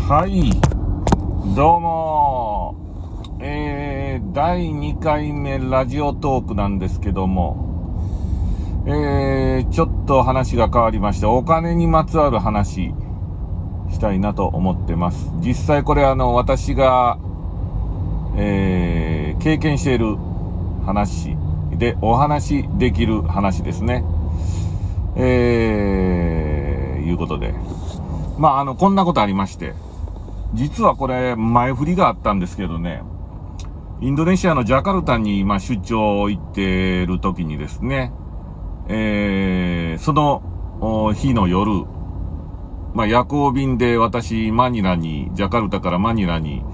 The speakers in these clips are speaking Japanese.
はい、どうも、第2回目ラジオトークなんですけども、ちょっと話が変わりまして、お金にまつわる話したいなと思ってます。実際これ私が、経験している話でお話できる話ですね。いうことで、こんなことありまして、実はこれ前振りがあったんですけどね、インドネシアのジャカルタに出張行ってる時にですね、その日の夜、夜行便で私ジャカルタからマニラに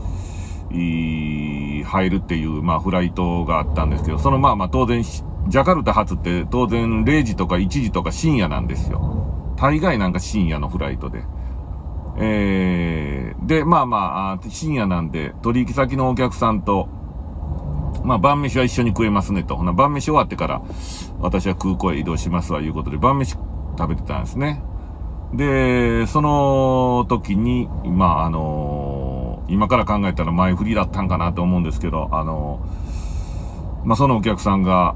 入るっていうフライトがあったんですけど、その当然ジャカルタ発って当然0時とか1時とか深夜なんですよ。大概なんか深夜のフライトで。で、深夜なんで、取引先のお客さんと、晩飯は一緒に食えますねと。晩飯終わってから、私は空港へ移動しますわ、いうことで、晩飯食べてたんですね。で、その時に、今から考えたら前振りだったんかなと思うんですけど、そのお客さんが、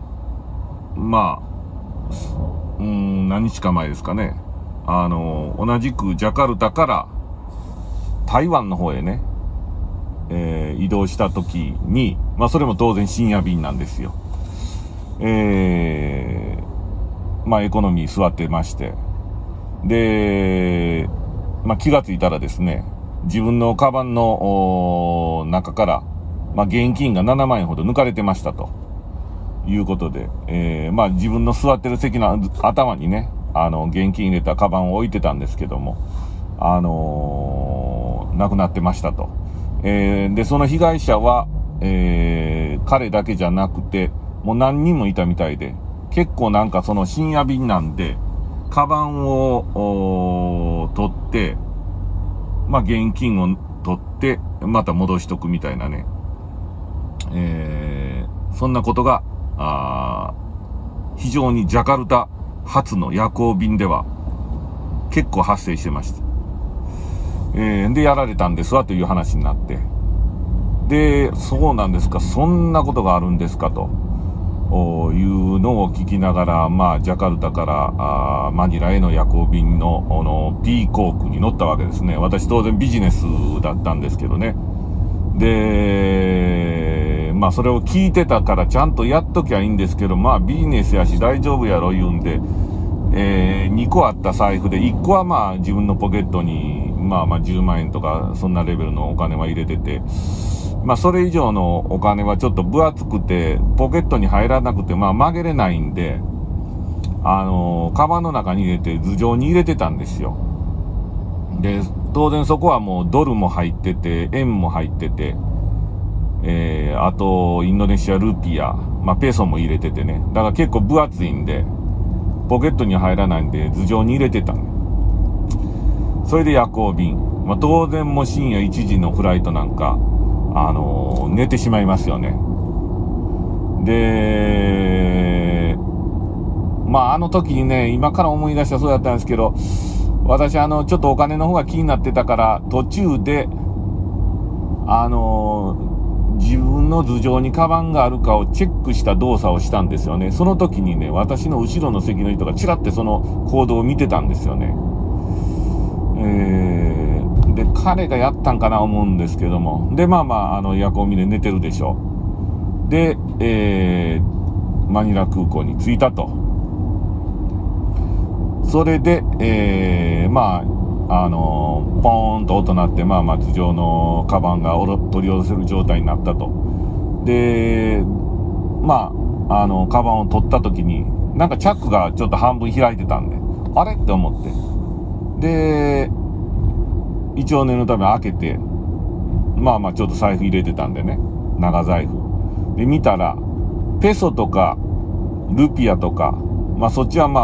何日か前ですかね。同じくジャカルタから台湾の方へね、移動した時に、それも当然深夜便なんですよ。エコノミー座ってまして。で、気がついたらですね、自分のカバンの中から、現金が7万円ほど抜かれてましたということで、自分の座ってる席の頭にね、現金入れたカバンを置いてたんですけども、亡くなってましたと。で、その被害者は、彼だけじゃなくて、もう何人もいたみたいで、結構その深夜便なんで、カバンを取って、現金を取って、また戻しとくみたいなね。そんなことが、非常にジャカルタ発の夜行便では結構発生してました。で、やられたんですわという話になって。で、そうなんですか、そんなことがあるんですかというのを聞きながら、ジャカルタからマニラへの夜行便のP 航空に乗ったわけですね。私当然ビジネスだったんですけどね。で、それを聞いてたからちゃんとやっときゃいいんですけど、ビジネスやし大丈夫やろ言うんで、2個あった財布で、1個は自分のポケットに、10万円とか、そんなレベルのお金は入れてて、それ以上のお金はちょっと分厚くて、ポケットに入らなくて、曲げれないんで、カバンの中に入れて、頭上に入れてたんですよ。で、当然そこはもうドルも入ってて、円も入ってて、あと、インドネシアルピア、ペソも入れててね。だから結構分厚いんで、ポケットに入らないんで、頭上に入れてた。それで夜行便。当然もう深夜1時のフライトなんか、寝てしまいますよね。で、あの時にね、今から思い出したそうだったんですけど、私ちょっとお金の方が気になってたから、途中で、自分の頭上にカバンがあるかをチェックした動作をしたんですよね。その時にね、私の後ろの席の人がチラってその行動を見てたんですよね。で、彼がやったんかな思うんですけども。で、夜行便で寝てるでしょ。で、マニラ空港に着いたと。それで、ポーンと音鳴って、頭上のカバンが取り下ろせる状態になったと。で、カバンを取った時に、チャックがちょっと半分開いてたんで、あれって思って。で、一応念のため開けて、ちょっと財布入れてたんでね、長財布。で、見たら、ペソとか、ルピアとか、そっちは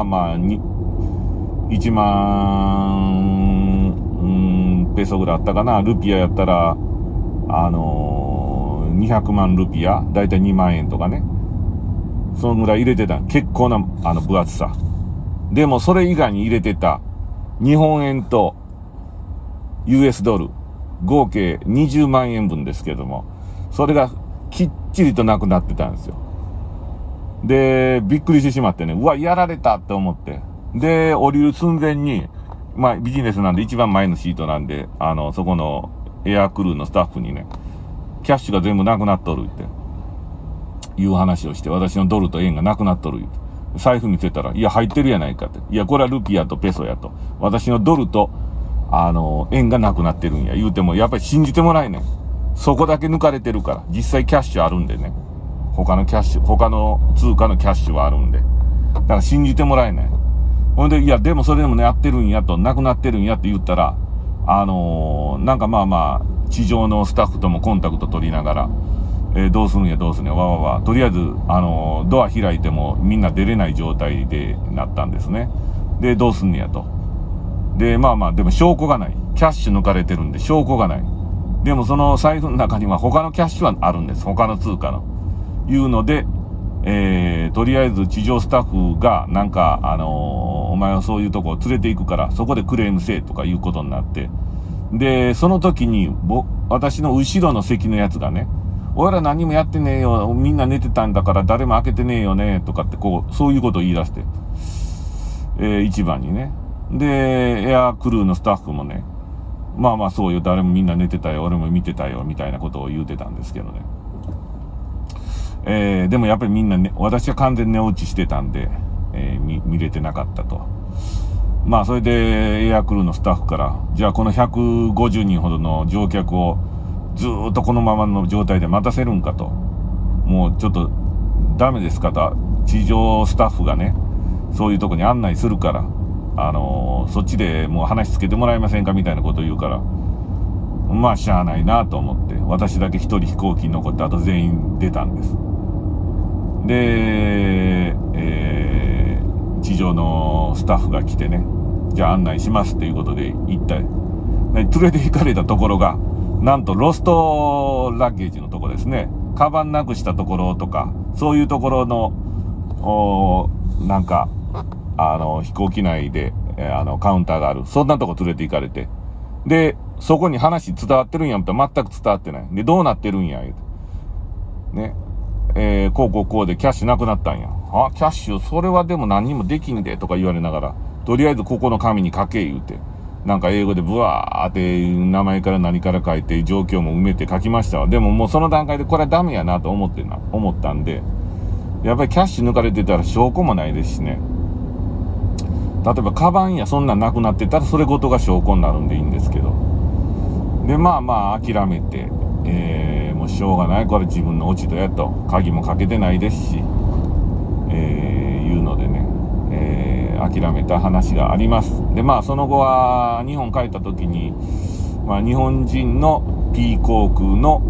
1万、ペソぐらいあったかな。ルピアやったら、200万ルピア、だいたい2万円とかね。そのぐらい入れてた。結構な、分厚さ。でも、それ以外に入れてた、日本円と、US ドル、 合計20万円分ですけども、それがきっちりとなくなってたんですよ。で、びっくりしてしまってね、うわ、やられたって思って。で、降りる寸前に、まあビジネスなんで一番前のシートなんで、そこのエアクルーのスタッフにね、キャッシュが全部なくなっとるって、いう話をして、私のドルと円がなくなっとるって。財布見せたら、いや、入ってるやないかって。いや、これはルピアとペソやと。私のドルと、円がなくなってるんや。言うても、やっぱり信じてもらえねん。そこだけ抜かれてるから。実際キャッシュあるんでね。他の通貨のキャッシュはあるんで。だから信じてもらえない。ほんで、いや、でもそれでもね、やってるんやと、なくなってるんやって言ったら、なんかまあまあ、地上のスタッフともコンタクト取りながら、どうするんや、とりあえず、ドア開いてもみんな出れない状態でなったんですね。で、どうすんねやと。で、まあまあ、でも証拠がない。キャッシュ抜かれてるんで証拠がない。でもその財布の中には他のキャッシュはあるんです。他の通貨の。いうので、とりあえず地上スタッフが、なんか、お前はそういうとこ連れて行くから、そこでクレームせえとかいうことになって。で、その時に、私の後ろの席のやつがね、俺ら何もやってねえよ、みんな寝てたんだから誰も開けてねえよね、とかってそういうことを言い出して。一番にね。で、エアクルーのスタッフもね、まあまあそうよ、誰もみんな寝てたよ、俺も見てたよ、みたいなことを言うてたんですけどね。でもやっぱりみんなね、私は完全に寝落ちしてたんで、見れてなかったと。まあそれでエアクルーのスタッフから、じゃあこの150人ほどの乗客をずーっとこのままの状態で待たせるんかと。もうちょっとダメですかと。地上スタッフがね、そういうとこに案内するから、そっちでもう話つけてもらえませんかみたいなことを言うから、まあしゃあないなと思って、私だけ一人飛行機に残って、あと全員出たんです。で、地上のスタッフが来てね、じゃあ案内しますっていうことで行った。連れて行かれたところが、なんとロストラッゲージのとこですね。カバンなくしたところとか、そういうところの、なんか、飛行機内で、カウンターがある。そんなとこ連れて行かれて。で、そこに話伝わってるんやんと全く伝わってない。で、どうなってるんや、言うて。ね。こうでキャッシュなくなったんや。あ、キャッシュ、それはでも何にもできんで、とか言われながら、とりあえずここの紙に書け、言うて。なんか英語でブワーって名前から何から書いて状況も埋めて書きましたわ。でももうその段階でこれはダメやなと思ったんで、やっぱりキャッシュ抜かれてたら証拠もないですしね。例えばカバンやそんなんなくなってたらそれごとが証拠になるんでいいんですけど。で、まあまあ諦めて、もうしょうがない。これ自分の落ち度やと。鍵もかけてないですし、いうのでね。諦めた話があります。で、まあその後は日本帰った時に、まあ日本人の P 航空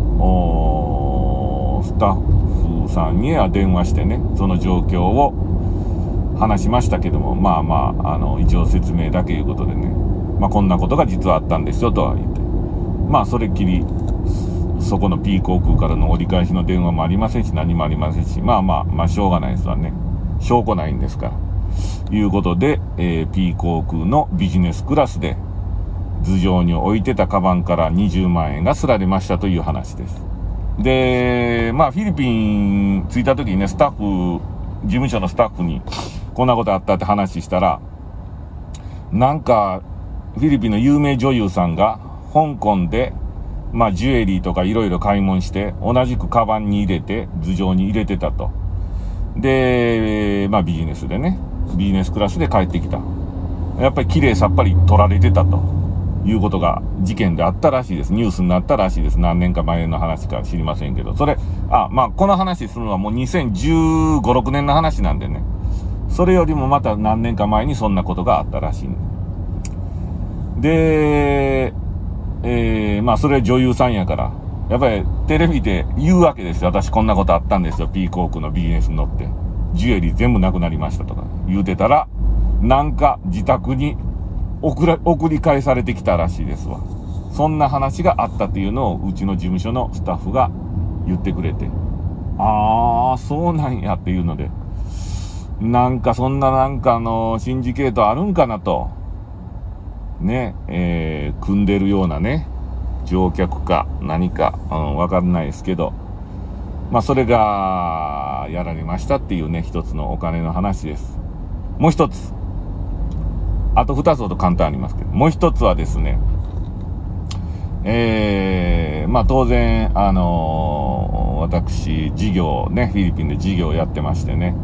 のスタッフさんには電話してね、その状況を話しましたけども、まあまあ、一応説明だけいうことでね、まあこんなことが実はあったんですよとは言って、まあそれっきり、そこの P 航空からの折り返しの電話もありませんし、何もありませんし、まあしょうがないですわね。証拠ないんですから。いうことで、P 航空のビジネスクラスで頭上に置いてたカバンから20万円がすられましたという話です。で、まあフィリピン着いた時にね、事務所のスタッフにこんなことあったって話したら、なんかフィリピンの有名女優さんが香港でまあジュエリーとかいろいろ買い物して同じくカバンに入れて頭上に入れてたと。で、まあビジネスクラスで帰ってきた。やっぱり綺麗さっぱり取られてたということが事件であったらしいです。ニュースになったらしいです。何年か前の話か知りませんけど。まあこの話するのはもう2015、6年の話なんでね。それよりもまた何年か前にそんなことがあったらしい。で、まあそれは女優さんやから、やっぱりテレビで言うわけですよ。私こんなことあったんですよ。P 航空のビジネスに乗って。ジュエリー全部なくなりましたとか言うてたら、なんか自宅に送り返されてきたらしいですわ。そんな話があったっていうのをうちの事務所のスタッフが言ってくれて、ああそうなんやっていうので、なんかそんなシンジケートあるんかなとね、組んでるようなね乗客か何か、わかんないですけど、まあそれがやられましたっていうね、一つのお金の話です。もう一つ、あと二つほど簡単ありますけど、もう一つはですね、まあ当然、私、事業ね、フィリピンで事業をやってましてね、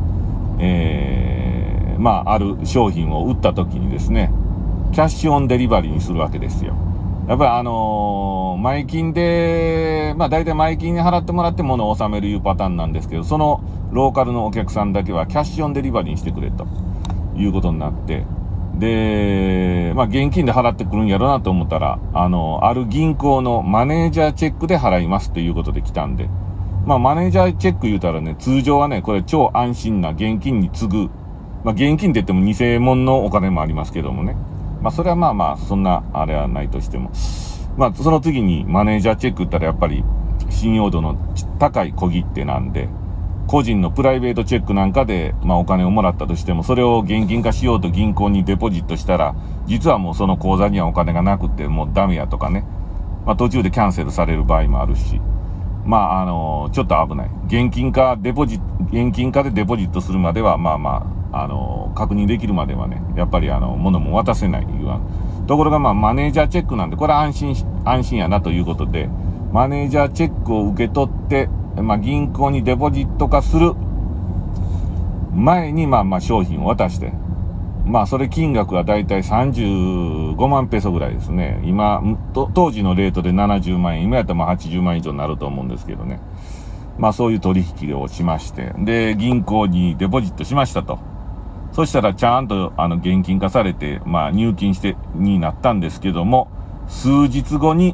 まあある商品を売った時にですね、キャッシュオンデリバリーにするわけですよ。やっぱり前金で、まあ大体前金に払ってもらって物を納めるいうパターンなんですけど、そのローカルのお客さんだけはキャッシュオンデリバリーにしてくれということになって、で、まあ現金で払ってくるんやろなと思ったら、ある銀行のマネージャーチェックで払いますということで来たんで、まあマネージャーチェック言うたらね、通常はね、これ超安心な現金に次ぐ、まあ現金って言っても偽物のお金もありますけどもね。まあそれはまあまあ、そんなあれはないとしても。まあその次にマネージャーチェック言ったらやっぱり信用度の高い小切手なんで、個人のプライベートチェックなんかで、まあお金をもらったとしても、それを現金化しようと銀行にデポジットしたら、実はもうその口座にはお金がなくてもうダメやとかね。まあ途中でキャンセルされる場合もあるし。まあちょっと危ない。現金化でデポジットするまでは、まあまあ、確認できるまではね、やっぱり物も渡せないいうわ。ところがまあマネージャーチェックなんで、これは安心やなということで、マネージャーチェックを受け取って、まあ銀行にデポジット化する前にまあ商品を渡して、まあそれ金額はだいたい35万ペソぐらいですね。今、当時のレートで70万円、今やったらまあ80万円以上になると思うんですけどね。まあそういう取引をしまして、で、銀行にデポジットしましたと。そしたらちゃんと現金化されて、まあ入金になったんですけども、数日後に、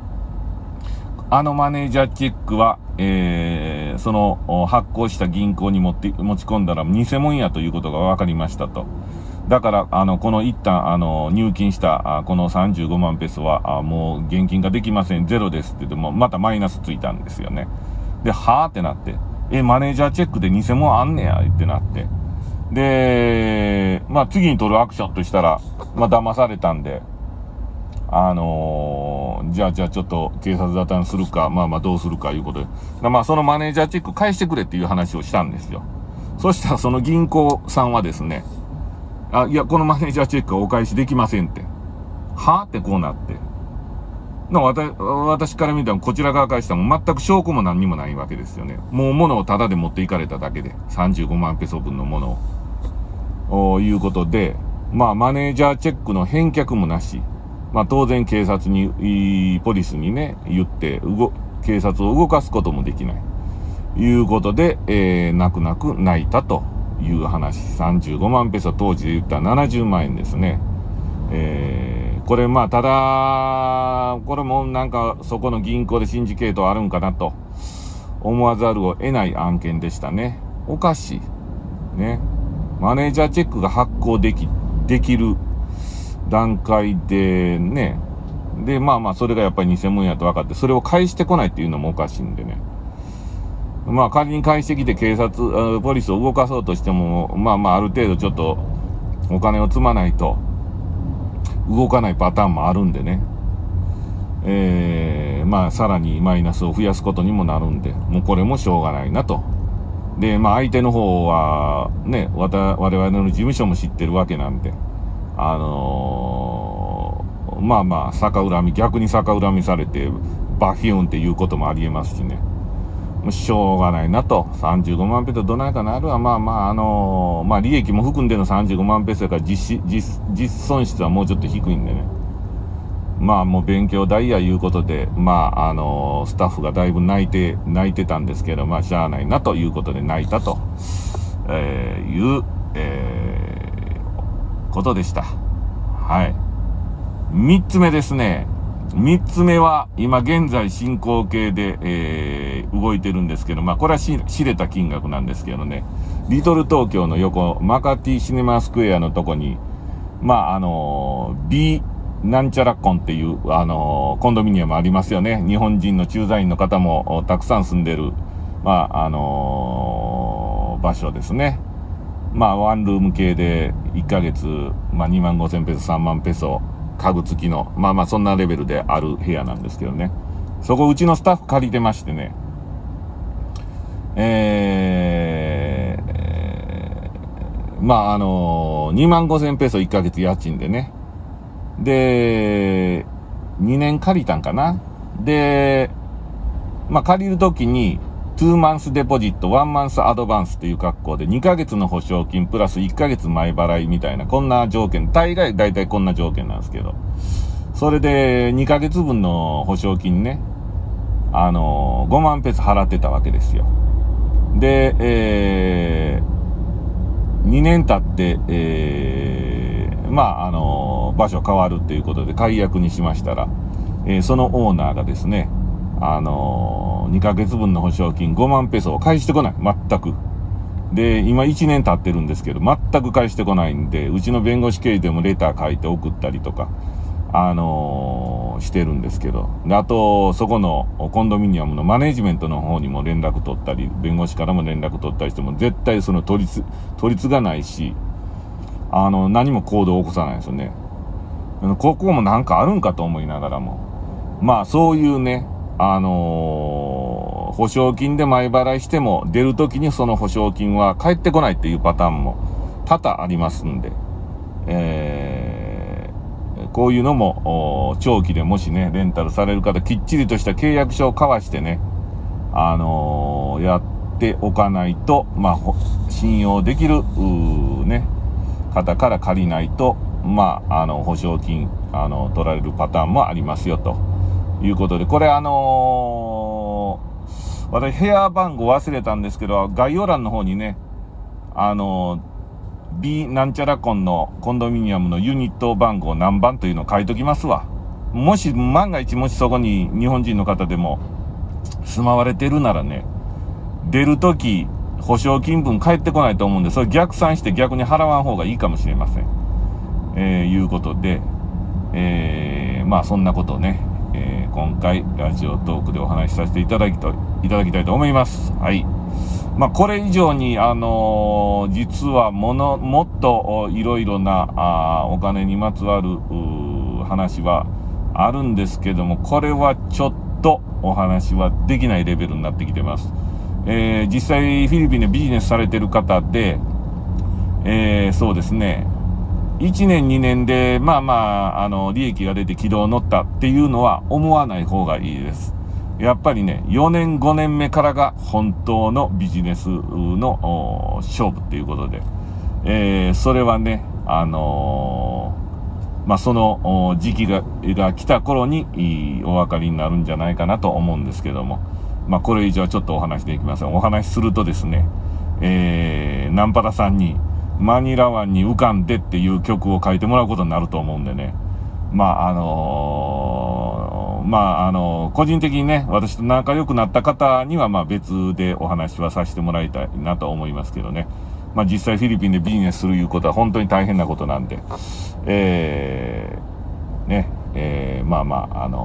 マネージャーチェックは、その発行した銀行に持ち込んだら偽物やということが分かりましたと。だから、この一旦、入金した、この35万ペソは、もう現金化できません、ゼロですって言っても、またマイナスついたんですよね。で、はーってなって、マネージャーチェックで偽物あんねや、ってなって。で、まあ次に取るアクションとしたら、まあ騙されたんで、じゃあちょっと警察沙汰するか、まあまあどうするかいうことで。まあそのマネージャーチェック返してくれっていう話をしたんですよ。そしたらその銀行さんはですね、いや、このマネージャーチェックはお返しできませんって。はぁってこうなって。私から見たらこちら側からしたらも全く証拠も何にもないわけですよね。もう物をタダで持っていかれただけで、35万ペソ分のものを。いうことで、まあマネージャーチェックの返却もなし。まあ当然警察に、ポリスにね、言って、警察を動かすこともできない。いうことで、泣く泣いたという話。35万ペソ当時で言ったら70万円ですね。これまあただ、これもなんかそこの銀行でシンジケートあるんかなと思わざるを得ない案件でしたね。おかしい。ね。マネージャーチェックが発行できる段階でね。で、まあまあそれがやっぱり偽物やと分かって、それを返してこないっていうのもおかしいんでね。まあ仮に返してきて警察、ポリスを動かそうとしても、まあまあある程度ちょっとお金を積まないと動かないパターンもあるんでね。まあさらにマイナスを増やすことにもなるんで、もうこれもしょうがないなと。で、まあ相手の方はね、我々の事務所も知ってるわけなんで、まあまあ逆に逆恨みされてバフィューンっていうこともありえますしね。もうしょうがないなと。35万ペソどないかなるわ。まあまあまあ利益も含んでの35万ペソやから実損失はもうちょっと低いんでね。まあもう勉強代やいうことで、まあスタッフがだいぶ泣いてたんですけど、まあしゃあないなということで泣いたと、いう、ことでした。はい。3つ目ですね。3つ目は今現在進行形で、動いてるんですけど、まあこれは知れた金額なんですけどね。リトル東京の横、マカティシネマスクエアのとこに、まあBなんちゃらコンっていう、コンドミニアムありますよね。日本人の駐在員の方もたくさん住んでる、まあ、場所ですね。まあ、ワンルーム系で1ヶ月、まあ、2万5千ペソ、3万ペソ家具付きの、まあまあそんなレベルである部屋なんですけどね。そこうちのスタッフ借りてましてね、まあ25,000ペソ1ヶ月家賃でね。で、2年借りたんかな。で、まあ借りるときに、2マンスデポジット、1マンスアドバンスっていう格好で、2ヶ月の保証金プラス1ヶ月前払いみたいな、こんな条件、大概大体こんな条件なんですけど、それで2ヶ月分の保証金ね、5万ペソ払ってたわけですよ。で、2年経って、まあ、場所変わるっていうことで解約にしましたら、そのオーナーがですね、2ヶ月分の保証金5万ペソを返してこない。全く。で、今1年経ってるんですけど、全く返してこないんで、うちの弁護士経由でもレター書いて送ったりとか、してるんですけど。で、あと、そこのコンドミニアムのマネジメントの方にも連絡取ったり、弁護士からも連絡取ったりしても、絶対その取りがないし、何も行動を起こさないんですよね。ここもなんかあるんかと思いながらも。まあ、そういうね、保証金で前払いしても、出るときにその保証金は返ってこないっていうパターンも多々ありますんで、こういうのも、長期でもしね、レンタルされる方、きっちりとした契約書を交わしてね、やっておかないと、まあ、信用できる、ね、方から借りないと、まあ、保証金、取られるパターンもありますよ、ということで、これ私、部屋番号忘れたんですけど、概要欄の方にね、B なんちゃらコンのコンドミニアムのユニット番号何番というのを書いときますわ。もし、万が一もしそこに日本人の方でも住まわれてるならね、出るとき保証金分返ってこないと思うんで、それ逆算して逆に払わん方がいいかもしれません。いうことで、まあそんなことをね、今回ラジオトークでお話しさせていただきたいと思います。はい。まあこれ以上に実はもっといろいろなお金にまつわる話はあるんですけども、これはちょっとお話はできないレベルになってきてます。実際フィリピンでビジネスされてる方で、そうですね、1年2年でまあまあ利益が出て軌道に乗ったっていうのは思わない方がいいです。やっぱりね、4年5年目からが本当のビジネスの勝負っていうことで、それはね、まあ、その時期が来た頃にお分かりになるんじゃないかなと思うんですけども、まあ、これ以上はちょっとお話できません。お話しするとですね、ナンパラさんにマニラ湾に浮かんでっていう曲を書いてもらうことになると思うんでね、まあ個人的にね、私と仲良くなった方には、まあ別でお話はさせてもらいたいなと思いますけどね。まあ実際フィリピンでビジネスするいうことは本当に大変なことなんで、まあまあ、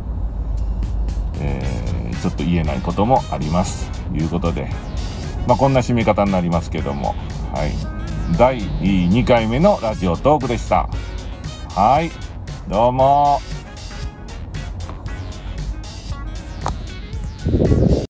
ちょっと言えないこともあります。ということで、まあこんな締め方になりますけども、はい。第2回目のラジオトークでした。はい。どうも。